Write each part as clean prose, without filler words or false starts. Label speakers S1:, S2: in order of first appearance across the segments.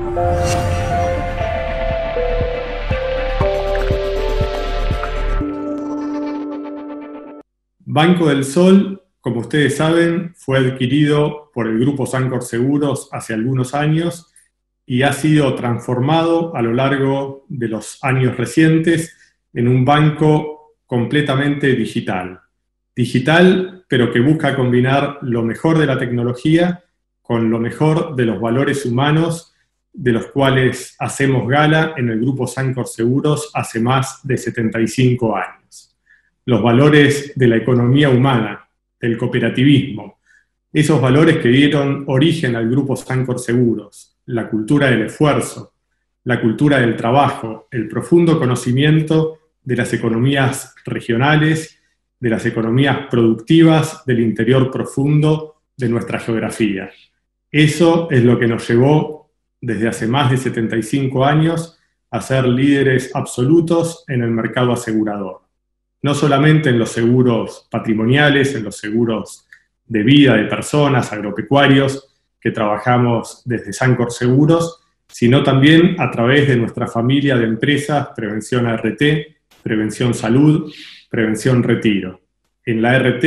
S1: Banco del Sol, como ustedes saben, fue adquirido por el Grupo Sancor Seguros hace algunos años y ha sido transformado a lo largo de los años recientes en un banco completamente digital. Digital, pero que busca combinar lo mejor de la tecnología con lo mejor de los valores humanos de los cuales hacemos gala en el Grupo Sancor Seguros hace más de 75 años. Los valores de la economía humana, del cooperativismo, esos valores que dieron origen al Grupo Sancor Seguros, la cultura del esfuerzo, la cultura del trabajo, el profundo conocimiento de las economías regionales, de las economías productivas del interior profundo de nuestra geografía. Eso es lo que nos llevó desde hace más de 75 años a ser líderes absolutos en el mercado asegurador. No solamente en los seguros patrimoniales, en los seguros de vida de personas, agropecuarios, que trabajamos desde Sancor Seguros, sino también a través de nuestra familia de empresas Prevención ART, Prevención Salud, Prevención Retiro. En la ART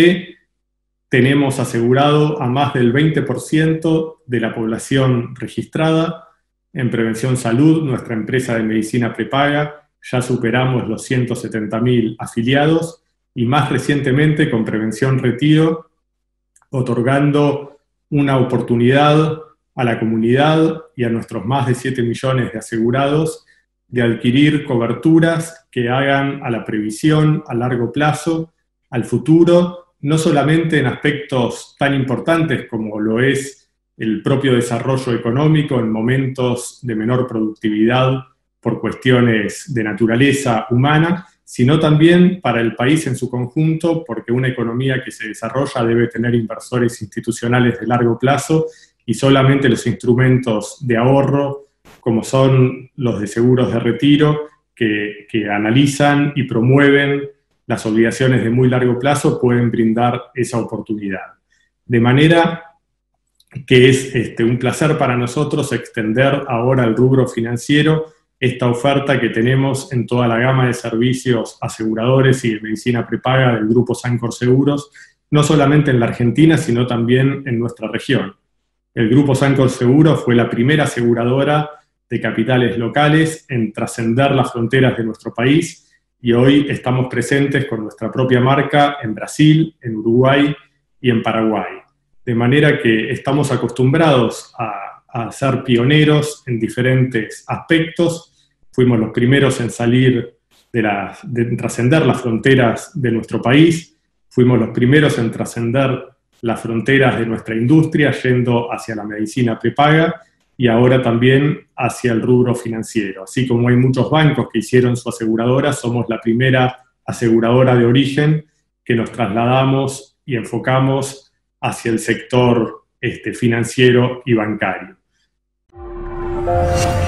S1: tenemos asegurado a más del 20% de la población registrada. En Prevención Salud, nuestra empresa de medicina prepaga, ya superamos los 170.000 afiliados y más recientemente con Prevención Retiro, otorgando una oportunidad a la comunidad y a nuestros más de 7 millones de asegurados de adquirir coberturas que hagan a la previsión a largo plazo, al futuro, no solamente en aspectos tan importantes como lo es el propio desarrollo económico en momentos de menor productividad por cuestiones de naturaleza humana, sino también para el país en su conjunto, porque una economía que se desarrolla debe tener inversores institucionales de largo plazo y solamente los instrumentos de ahorro, como son los de seguros de retiro, que analizan y promueven las obligaciones de muy largo plazo, pueden brindar esa oportunidad. De manera que es un placer para nosotros extender ahora al rubro financiero esta oferta que tenemos en toda la gama de servicios aseguradores y de medicina prepaga del Grupo Sancor Seguros, no solamente en la Argentina, sino también en nuestra región. El Grupo Sancor Seguros fue la primera aseguradora de capitales locales en trascender las fronteras de nuestro país y hoy estamos presentes con nuestra propia marca en Brasil, en Uruguay y en Paraguay. De manera que estamos acostumbrados a ser pioneros en diferentes aspectos. Fuimos los primeros en salir de trascender las fronteras de nuestro país, fuimos los primeros en trascender las fronteras de nuestra industria, yendo hacia la medicina prepaga y ahora también hacia el rubro financiero. Así como hay muchos bancos que hicieron su aseguradora, somos la primera aseguradora de origen que nos trasladamos y enfocamos hacia el sector financiero y bancario.